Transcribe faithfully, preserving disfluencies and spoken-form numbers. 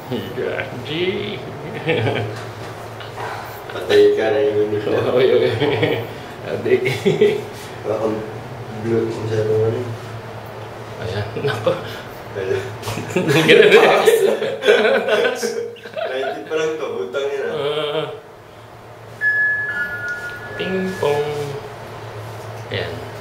Jadi. Patay ka na yung unik na. Oh, iya. Adik. Ang blue kung sa naman. Ayan, nako. Ganun nineteen pa lang to, butang yun ah. Uh, ping pong. Ayan.